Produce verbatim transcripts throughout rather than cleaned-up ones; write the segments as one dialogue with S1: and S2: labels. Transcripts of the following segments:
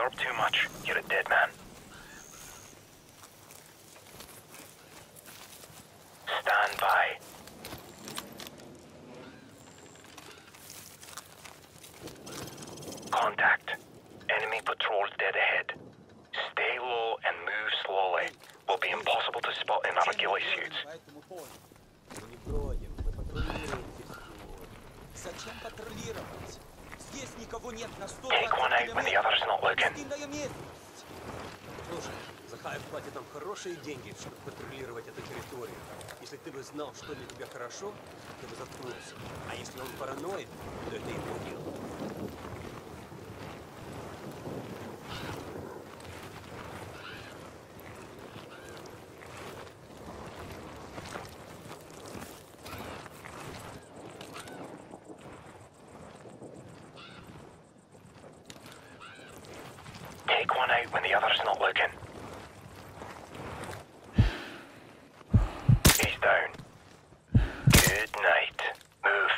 S1: absorb too much, you're a dead man. Stand by. Contact. Enemy patrols dead ahead. Stay low and move slowly. Will be impossible to spot in our ghillie suits. Take one out when the other's not looking.
S2: Слушай, Захаев платит нам хорошие деньги, чтобы патрулировать эту территорию. Если ты бы знал, что для тебя хорошо, ты бы заткнулся. А если он параноид, то это его дело.
S1: Take one out when the other's not looking. He's down. Good night. Move.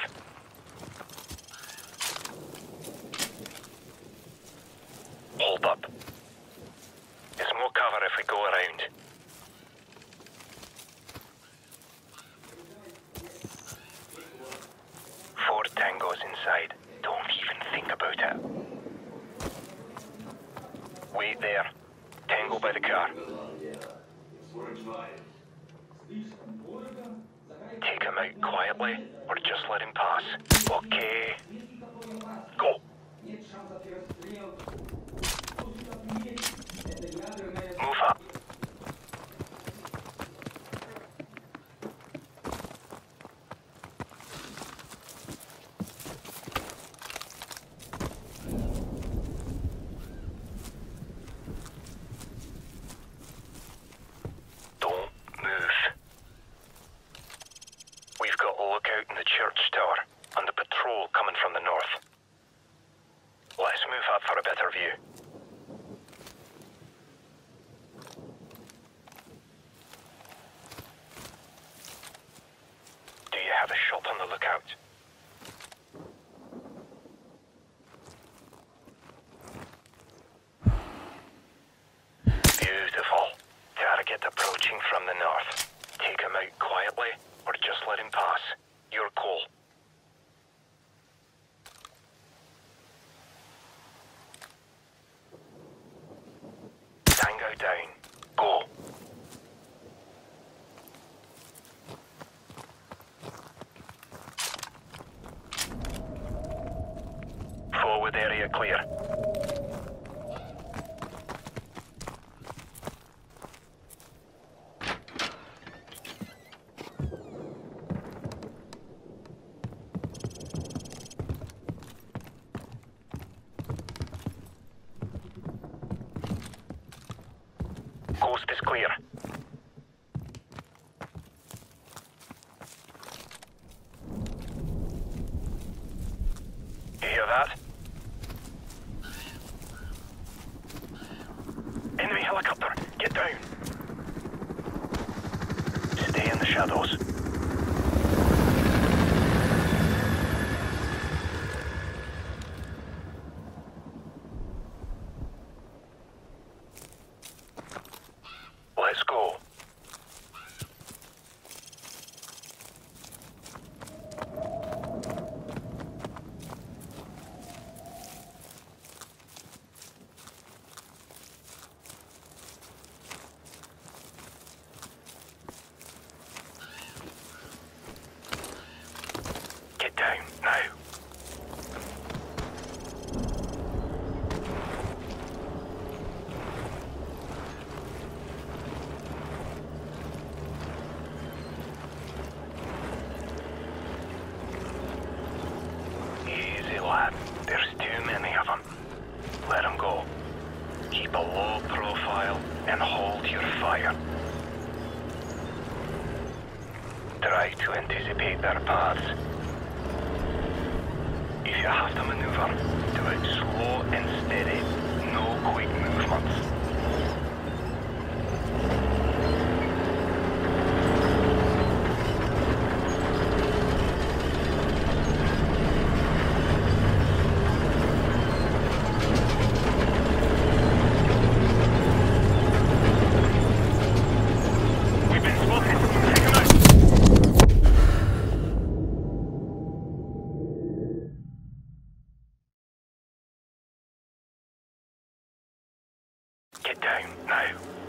S1: Hold up. There's more cover if we go around. Four tangos inside. Don't even think about it. Wait there. Tango by the car. Take him out quietly, or just let him pass. Okay. Go. Move up. Out in the church tower, and the patrol coming from the north. Let's move up for a better view. Do you have a shot on the lookout? Beautiful. Target approaching from the north. Take him out quietly, or just let him pass. Your call. Tango down. Go. Forward area clear. Coast is clear. You hear that? Enemy helicopter, get down. Stay in the shadows. Let's go. Get down now. Lad, there's too many of them. Let them go. Keep a low profile and hold your fire. Try to anticipate their paths. If you have to maneuver, do it slow and steady. No quick movements. Get down, now.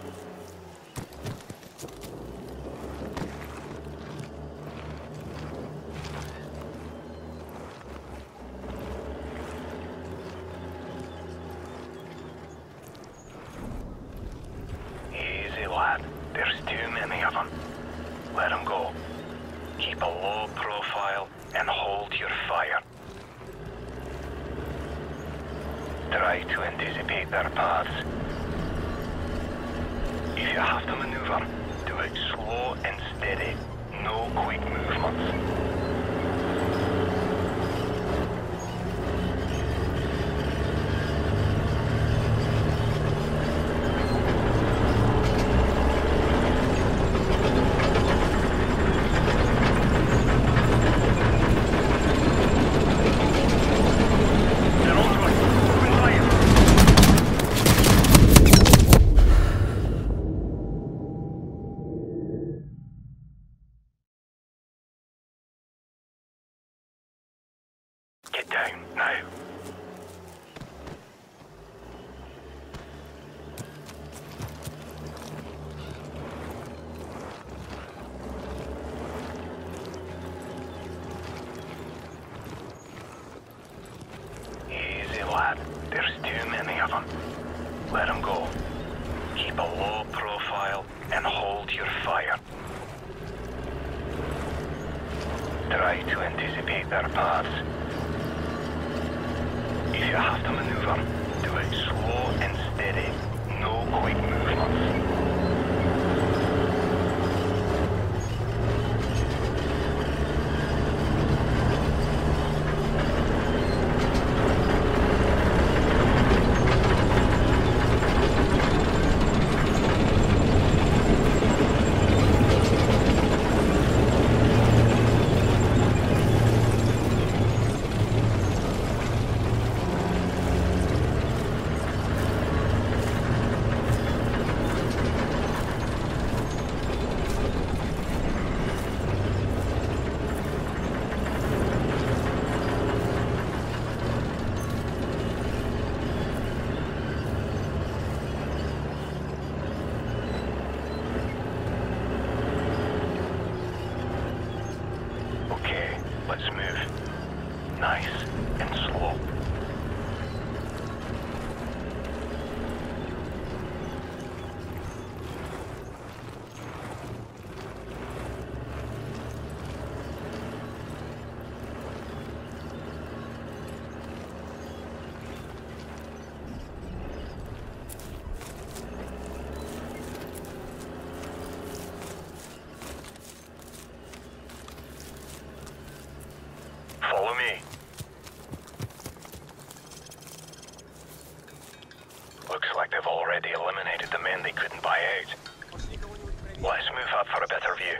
S1: Easy, lad. There's too many of them. Let them go. Keep a low profile and hold your fire. Try to anticipate their paths. If you have to maneuver, do it slow and steady. No quick movements. Get down, now. Easy, lad. There's too many of them. Let them go. Keep a low profile and hold your fire. Try to anticipate their paths. If you have to maneuver, do it slow and steady. No quick movements. Let's move. Nice and slow. Follow me. Looks like they've already eliminated the men they couldn't buy out. Let's move up for a better view.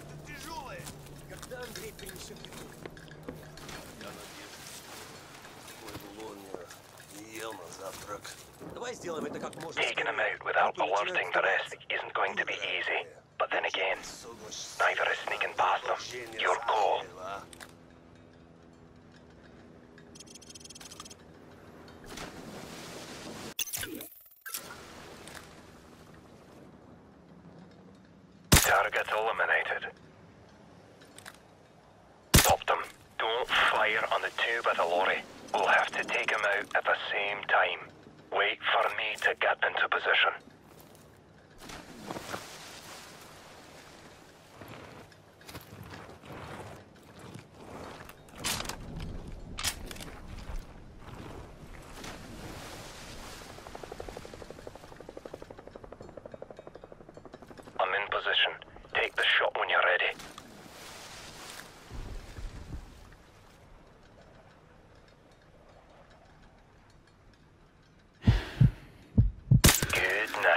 S1: Taking them out without alerting the rest isn't going to be easy. But then again, neither is sneaking past them. Your call. Targets eliminated. Stop them. Don't fire on the two by the lorry. We'll have to take them out at the same time. Wait for me to get into position. I'm in position. Take the shot when you're ready. Good night.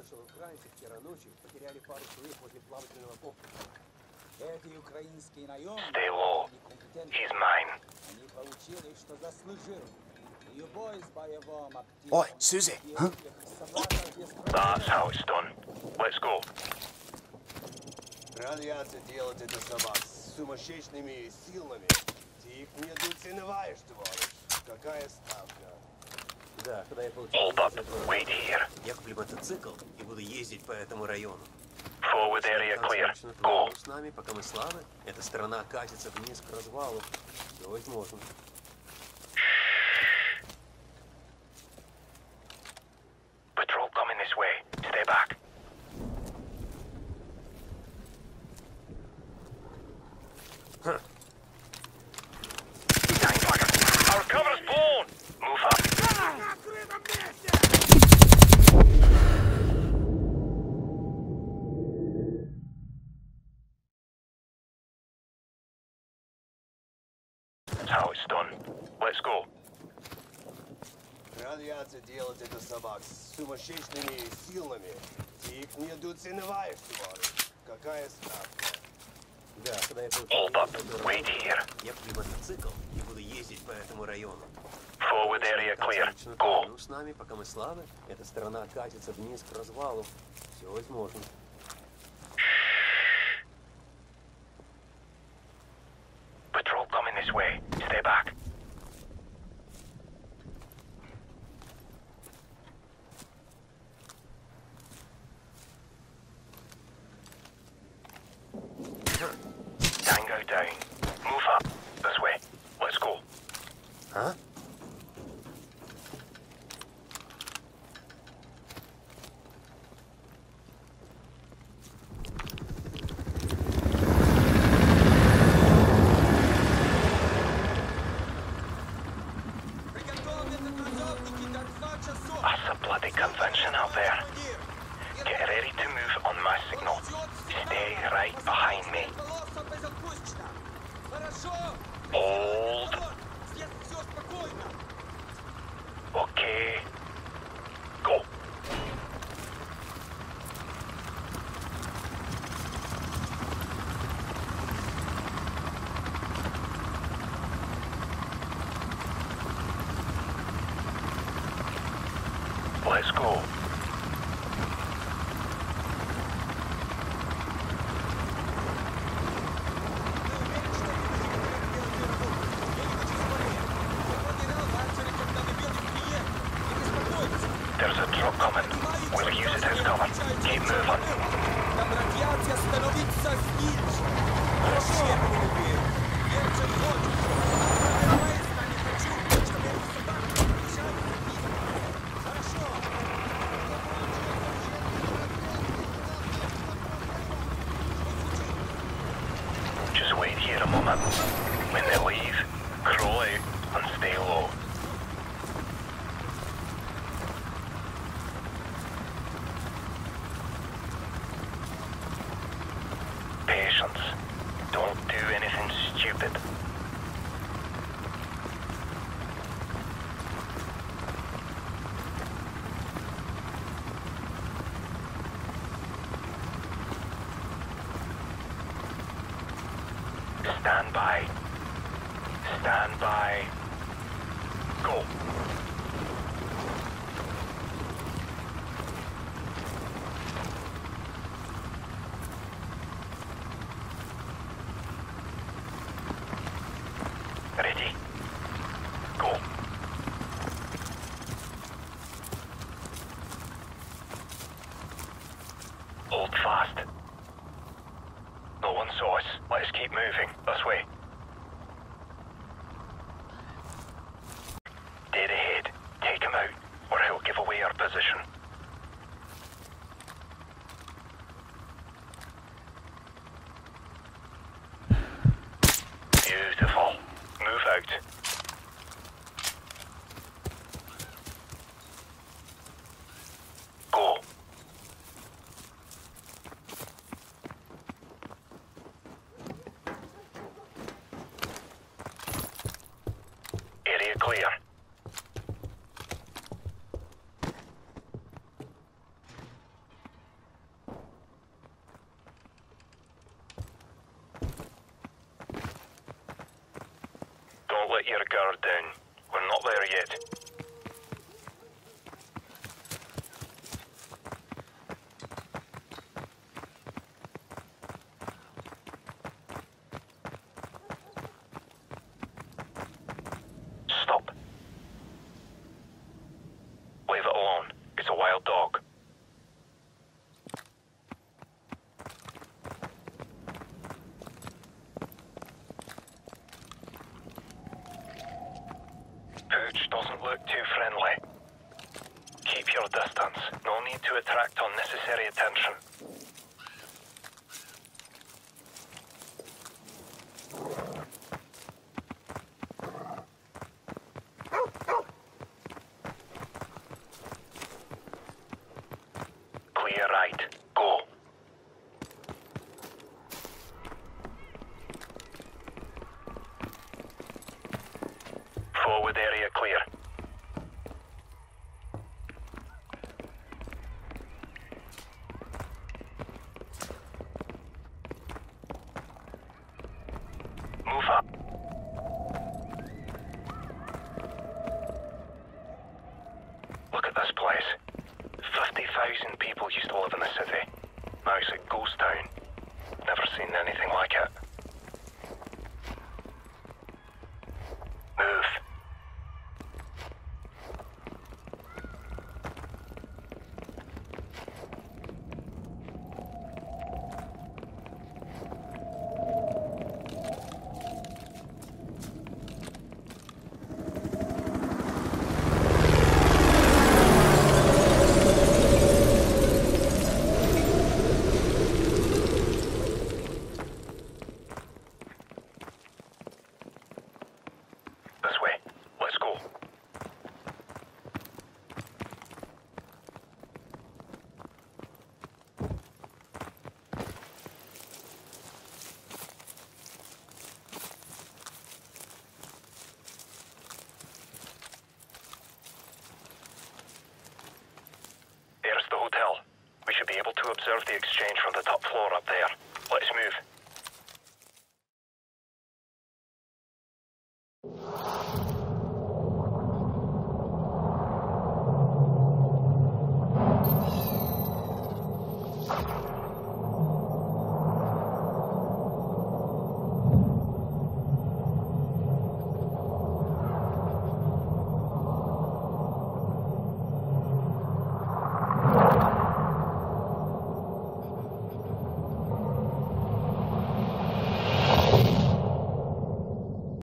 S2: слышал, украинцы вчера ночью потеряли пару человек возле плавательного комплекса.
S3: Эти украинские наемники
S1: Stay low.
S3: некомпетентны.
S1: He's mine.
S3: Они получили, что заслужили. Любой с боевым активом.
S4: Oi, Susie, huh?
S1: That's how it's done. Let's go.
S5: Радиация делает это собак с сумасшедшими силами. Ты их недооцениваешь, товарищ. Какая ставка?
S2: Да, когда я получил
S1: Hold up.
S2: из этого,
S1: Wait here.
S2: я куплю мотоцикл и буду ездить по этому району.
S1: Forward area clear.
S2: Начнут
S1: Go.
S2: войну с нами, пока мы слабы, эта страна катится вниз к развалу. Все возможно.
S1: Patrol coming this way. Stay back.
S2: Huh.
S1: Tank Our cover's blown. Move up. That's how it's done. Let's go.
S5: Радиация делает это собак с сумасшедшими силами. Ты их недооцениваешь, товарищ. Какая ставка?
S2: Да, когда я получил
S1: Hold up.
S2: из этого,
S1: Wait here.
S2: я куплю мотоцикл и буду ездить по этому району.
S1: Forward area clear.
S2: Начнут
S1: Go.
S2: войну с нами, пока мы слабы, эта страна катится вниз к развалу. Все возможно.
S1: Patrol coming this way. Stay back. Tango down. Move up. This way. Let's go.
S2: Huh?
S1: That's a bloody convention out there. Get ready to move on my signal. Stay right behind me. Hold. Okay. Go. Let's go. There's a truck coming. We'll use it as cover. Keep moving.
S3: Там радиация становится сильнее. Хорошо. Держи ход. Поезда не хочу, чтобы эти собаки мешали ходить. Хорошо.
S1: Just wait here a moment. When they leave, crawl out and stay low. Patience. Don't do anything stupid. Stand by. Stand by. Go. Ready? Go. Hold fast. No one saw us. Let's keep moving. This way. Dead ahead. Take him out, or he'll give away our position. Beautiful. Move out. Go. let your guard down. We're not there yet. Stop. Leave it alone. It's a wild dog. Pooch doesn't look too friendly. Keep your distance. No need to attract unnecessary attention. Clear right. Go. Forward area clear. Move up. Look at this place. fifty thousand people used to live in the city. Now it's a ghost town. Never seen anything like it. Move. This way. Let's go. There's the hotel. We should be able to observe the exchange from the top floor up there. Let's move.